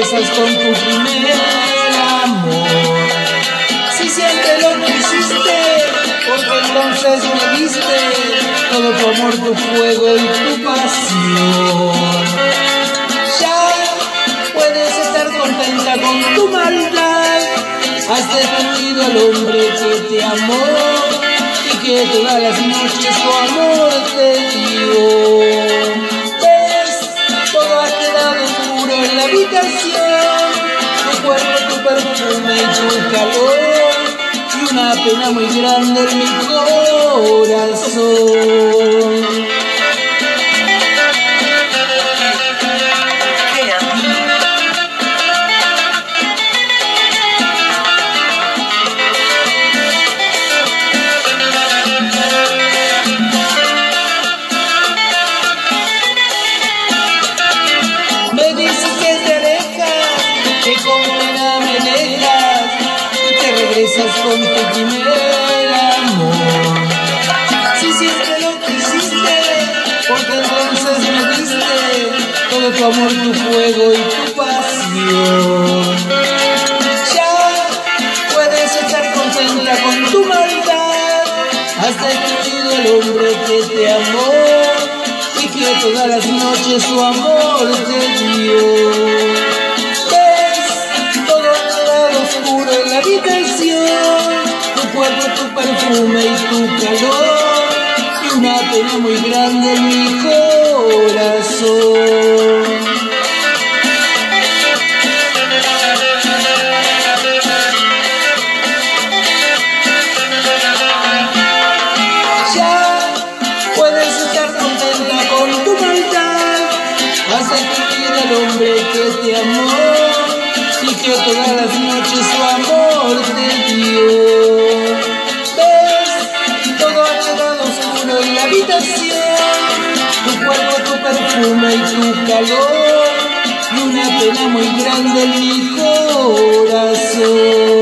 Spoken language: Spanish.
regresas con tu primer amor. Si siempre lo quisiste, porque entonces me diste todo tu amor, tu fuego y tu pasión. Ya puedes estar contenta con tu maldad. Has destruido al hombre que te amó y que todas las noches su amor te dio. ¿Ves? Todo ha quedado oscuro en la habitación. Tu cuerpo, tu perfume y tu calor, y una pena muy grande en mi corazón. Me dices que te alejas, que con pena me dejas y te regresas con tu primer amor. Si siempre lo quisiste, porque entonces me diste todo tu amor, tu fuego y tu pasión. Ya puedes estar contenta con tu maldad. Has destruido al hombre que te amó y que todas las noches su amor te dio. ¿Ves? Todo ha quedado oscuro en la habitación. Tu cuerpo, tu perfume y tu calor, y una pena muy grande en mi corazón. Ya puedes estar contenta con tu maldad. Has destruido al hombre que te amó y que todas las noches su amor te dio. ¿Ves? Todo ha quedado oscuro en la habitación. Tu cuerpo, tu perfume y tu calor, y una pena muy grande en mi corazón.